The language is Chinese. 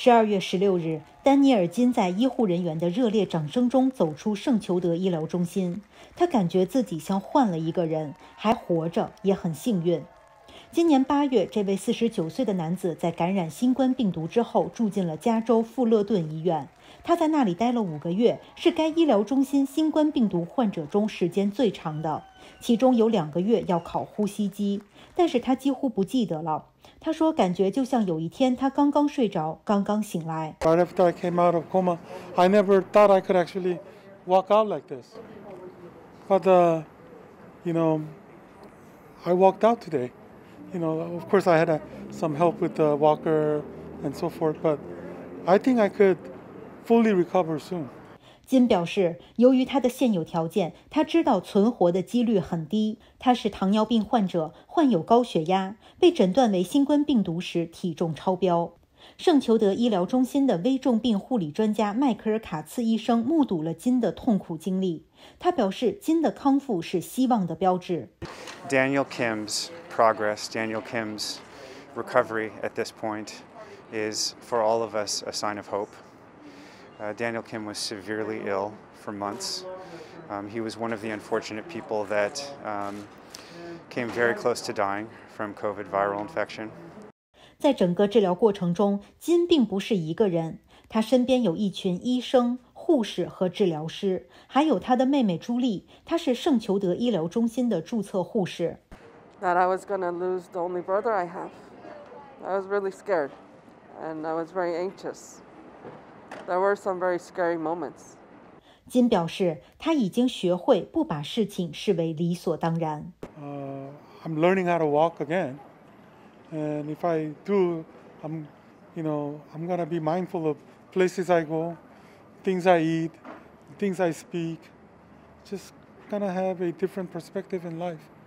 12月16日，丹尼尔·金在医护人员的热烈掌声中走出圣裘德医疗中心。他感觉自己像换了一个人，还活着，也很幸运。今年8月，这位49岁的男子在感染新冠病毒之后住进了加州富勒顿医院。他在那里待了5个月，是该医疗中心新冠病毒患者中时间最长的，其中有2个月要考呼吸机，但是他几乎不记得了。他说，感觉就像有一天他刚刚睡着，刚刚醒来。 Right after I came out of coma, I never thought I could actually walk out like this. But, I walked out today. Of course I had some help with the walker and so forth, but I think I could fully recover soon. 金表示，由于他的现有条件，他知道存活的几率很低。他是糖尿病患者，患有高血压，被诊断为新冠病毒时体重超标。圣裘德医疗中心的危重病护理专家迈克尔·卡茨医生目睹了金的痛苦经历。他表示，金的康复是希望的标志。 Daniel Kim's progress, Daniel Kim's recovery at this point is for all of us a sign of hope. Daniel Kim was severely ill for months. He was one of the unfortunate people that came very close to dying from COVID viral infection. 在整个治疗过程中，金并不是一个人，他身边有一群医生、护士和治疗师，还有他的妹妹朱莉，她是圣裘德医疗中心的注册护士。 That I was going to lose the only brother I have. I was really scared, and I was very anxious. There were some very scary moments. 金表示，他已经学会不把事情视为理所当然。 I'm learning how to walk again, and if I do, I'm gonna be mindful of places I go, things I eat, things I speak. Just gonna have a different perspective in life.